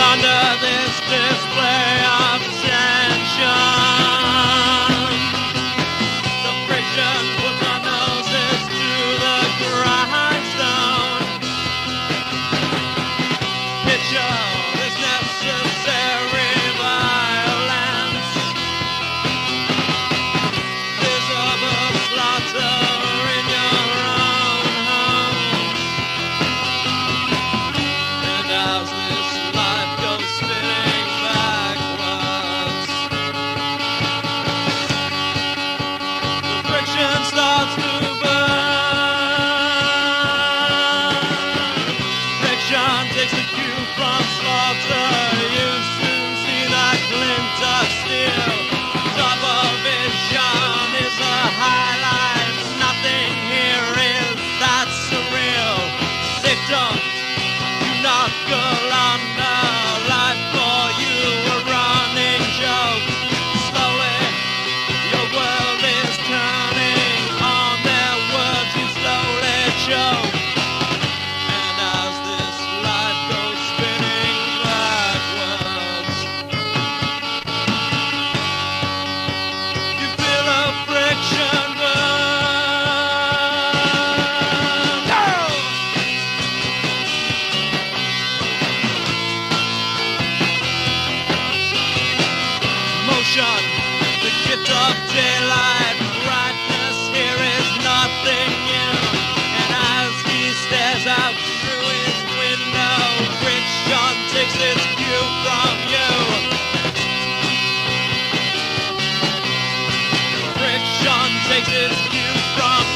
under this display of tension. The friction puts our noses to the grindstone. Picture this necessary violence. Visible slaughter in your own home. And as this life goes spinning backwards, the friction starts to burn. Friction takes the cue from slaughter. You soon see that glint of steel. Double vision is a highlight. Nothing here is that surreal. Victims, you knuckle under. Life for you a running joke. Slowly, your world is turning. On their words you slowly choke. And as this life goes spinning backwards, you feel a friction burn. Go! Motion, the gift of daylight. Brightness here is nothing new. And as he stares out through his window, friction takes its cue from you. Friction takes its cue from